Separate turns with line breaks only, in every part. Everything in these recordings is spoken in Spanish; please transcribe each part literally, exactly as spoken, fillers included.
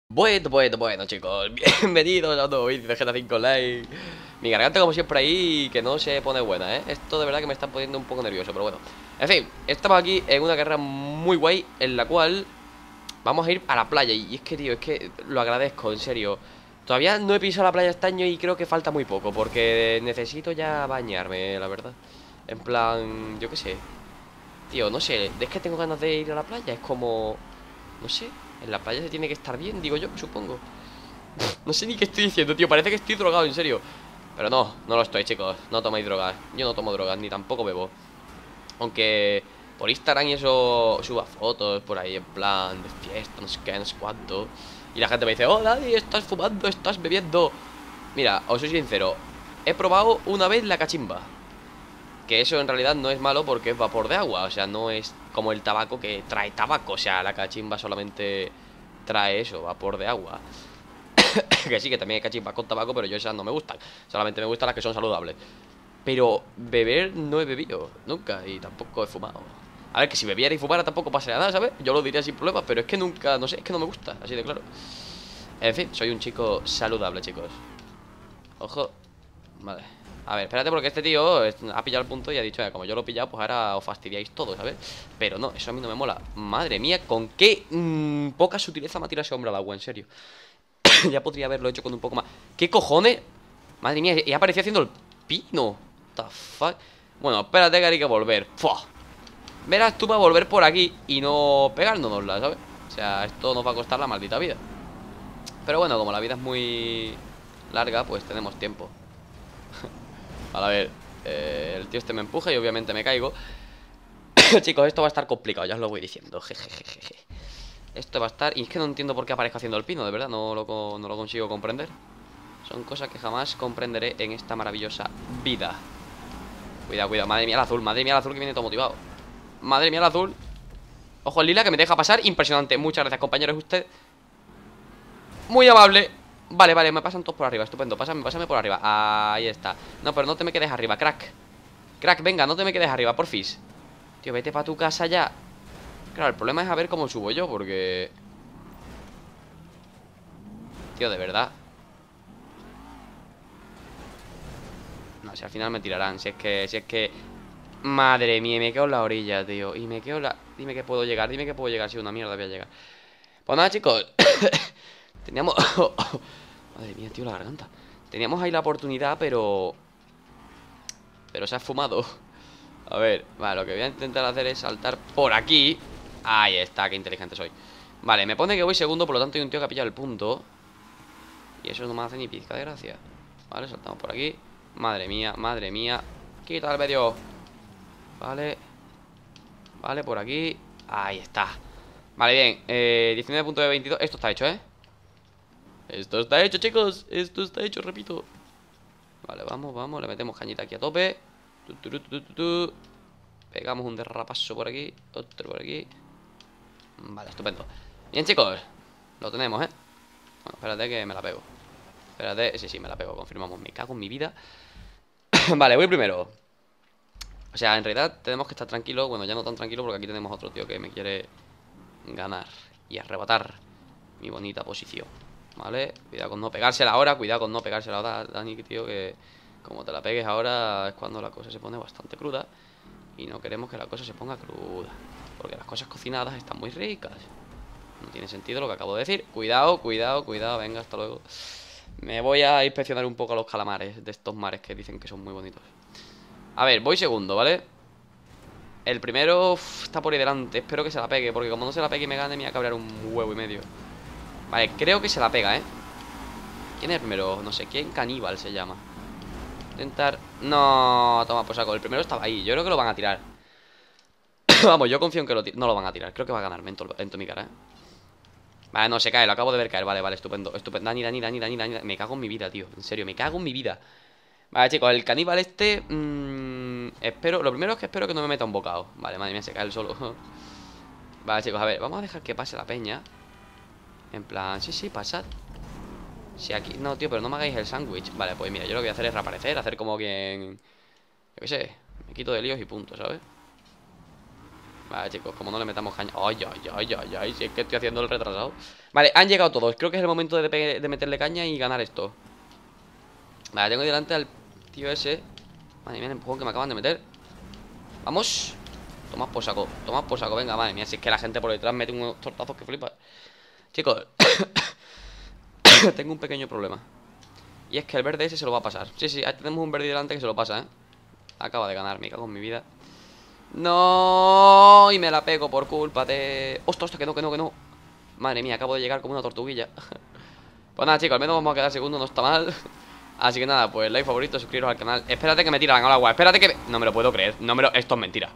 Bueno, bueno, bueno, chicos, bienvenidos a un nuevo vídeo de G T A cinco Online. Mi garganta como siempre ahí, que no se pone buena, ¿eh? Esto de verdad que me está poniendo un poco nervioso, pero bueno. En fin, estamos aquí en una carrera muy guay, en la cual vamos a ir a la playa. Y es que, tío, es que lo agradezco, en serio. Todavía no he pisado la playa este año y creo que falta muy poco, porque necesito ya bañarme, la verdad. En plan, yo qué sé. Tío, no sé, es que tengo ganas de ir a la playa, es como... No sé, en la playa se tiene que estar bien, digo yo, supongo. No sé ni qué estoy diciendo, tío, parece que estoy drogado, en serio. Pero no, no lo estoy, chicos, no tomáis drogas. Yo no tomo drogas, ni tampoco bebo. Aunque por Instagram y eso suba fotos por ahí en plan de fiesta, no sé qué, no sé cuánto. Y la gente me dice, oh, Daddy, estás fumando, estás bebiendo. Mira, os soy sincero, he probado una vez la cachimba. Que eso en realidad no es malo porque es vapor de agua. O sea, no es como el tabaco que trae tabaco. O sea, la cachimba solamente trae eso, vapor de agua. Que sí, que también hay cachimbas con tabaco, pero yo esas no me gustan. Solamente me gustan las que son saludables. Pero beber no he bebido nunca y tampoco he fumado. A ver, que si bebiera y fumara tampoco pasaría nada, ¿sabes? Yo lo diría sin problema, pero es que nunca, no sé, es que no me gusta, así de claro. En fin, soy un chico saludable, chicos. Ojo. Vale. A ver, espérate porque este tío ha pillado el punto y ha dicho, como yo lo he pillado, pues ahora os fastidiáis todos, ¿sabes? Pero no, eso a mí no me mola. Madre mía, con qué mmm, poca sutileza me ha tirado ese hombre al agua, en serio. Ya podría haberlo hecho con un poco más. ¿Qué cojones? Madre mía, y aparecía haciendo el pino. What the fuck. Bueno, espérate que hay que volver. ¡Fua! Verás tú para volver por aquí y no pegárnosla, ¿sabes? O sea, esto nos va a costar la maldita vida. Pero bueno, como la vida es muy larga, pues tenemos tiempo. Vale, a ver, eh, el tío este me empuja y obviamente me caigo. Chicos, esto va a estar complicado, ya os lo voy diciendo. Jejejeje. Esto va a estar... Y es que no entiendo por qué aparezco haciendo el pino, de verdad, no lo, no lo consigo comprender. Son cosas que jamás comprenderé en esta maravillosa vida. Cuidado, cuidado, madre mía el azul, madre mía el azul que viene todo motivado. Madre mía el azul. Ojo el lila que me deja pasar, impresionante. Muchas gracias, compañeros, usted muy amable. Vale, vale, me pasan todos por arriba, estupendo. Pásame, pásame por arriba, ahí está. No, pero no te me quedes arriba, crack. Crack, venga, no te me quedes arriba, porfis. Tío, vete para tu casa ya. Claro, el problema es a ver cómo subo yo, porque... Tío, de verdad. No, si al final me tirarán. Si es que, si es que... Madre mía, me quedo en la orilla, tío. Y me quedo en la... Dime que puedo llegar, dime que puedo llegar. Si una mierda voy a llegar. Pues nada, chicos. Teníamos... Madre mía, tío, la garganta. Teníamos ahí la oportunidad, pero... Pero se ha fumado. A ver, vale, lo que voy a intentar hacer es saltar por aquí. Ahí está, qué inteligente soy. Vale, me pone que voy segundo, por lo tanto hay un tío que ha pillado el punto. Y eso no me hace ni pizca de gracia. Vale, saltamos por aquí. Madre mía, madre mía. Quita el medio. Vale. Vale, por aquí. Ahí está. Vale, bien, eh, diecinueve punto veintidós. Esto está hecho, ¿eh? Esto está hecho, chicos. Esto está hecho, repito. Vale, vamos, vamos. Le metemos cañita aquí a tope. Tu, tu, tu, tu, tu, tu. Pegamos un derrapazo por aquí. Otro por aquí. Vale, estupendo. Bien, chicos. Lo tenemos, ¿eh? Bueno, espérate que me la pego. Espérate, sí, sí, me la pego, confirmamos. Me cago en mi vida. Vale, voy primero. O sea, en realidad tenemos que estar tranquilos. Bueno, ya no tan tranquilos porque aquí tenemos otro tío que me quiere ganar y arrebatar mi bonita posición. Vale, cuidado con no pegársela ahora. Cuidado con no pegársela ahora, Dani, tío, que como te la pegues ahora es cuando la cosa se pone bastante cruda. Y no queremos que la cosa se ponga cruda, porque las cosas cocinadas están muy ricas. No tiene sentido lo que acabo de decir. Cuidado, cuidado, cuidado, venga, hasta luego. Me voy a inspeccionar un poco a los calamares de estos mares que dicen que son muy bonitos. A ver, voy segundo, ¿vale? El primero uf, está por ahí delante. Espero que se la pegue, porque como no se la pegue y me gane me va a cabrear un huevo y medio. Vale, creo que se la pega, ¿eh? ¿Quién es el primero? No sé, ¿quién? Caníbal se llama. Intentar... No, toma por saco. El primero estaba ahí, yo creo que lo van a tirar. Vamos, yo confío en que lo no lo van a tirar. Creo que va a ganar, mento, en mi cara, ¿eh? Vale, no, se cae, lo acabo de ver caer. Vale, vale, estupendo, estupendo. Dani, Dani, Dani, Dani, Dani. Me cago en mi vida, tío. En serio, me cago en mi vida. Vale, chicos, el caníbal este mmm, espero, lo primero es que espero que no me meta un bocado. Vale, madre mía, se cae el solo. Vale, chicos, a ver, vamos a dejar que pase la peña. En plan, sí, sí, pasad. Si aquí, no, tío, pero no me hagáis el sándwich. Vale, pues mira, yo lo que voy a hacer es reaparecer. Hacer como quien, yo qué sé, me quito de líos y punto, ¿sabes? Vale, chicos, como no le metamos caña. Ay, ay, ay, ay, ay, si es que estoy haciendo el retrasado. Vale, han llegado todos. Creo que es el momento de, de meterle caña y ganar esto. Vale, tengo delante al tío ese. Madre mía, el empujón que me acaban de meter. Vamos. Toma por saco, toma por saco, venga, madre mía. Si es que la gente por detrás mete unos tortazos que flipas. Chicos, tengo un pequeño problema. Y es que el verde ese se lo va a pasar. Sí, sí, ahí tenemos un verde delante que se lo pasa, ¿eh? Acaba de ganar, me cago en mi vida. No, y me la pego por culpa de... Ostras, ostras, que no, que no, que no. Madre mía, acabo de llegar como una tortuguilla. Pues nada, chicos, al menos vamos a quedar segundo, no está mal. Así que nada, pues like, favorito, suscribiros al canal. Espérate que me tiran al agua, espérate que... No me lo puedo creer, no me lo... Esto es mentira.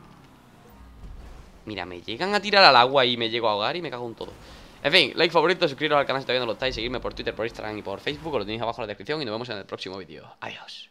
Mira, me llegan a tirar al agua y me llego a ahogar y me cago en todo. En fin, like, favorito, suscribiros al canal si todavía no lo estáis. Seguidme por Twitter, por Instagram y por Facebook, os lo tenéis abajo en la descripción. Y nos vemos en el próximo vídeo. Adiós.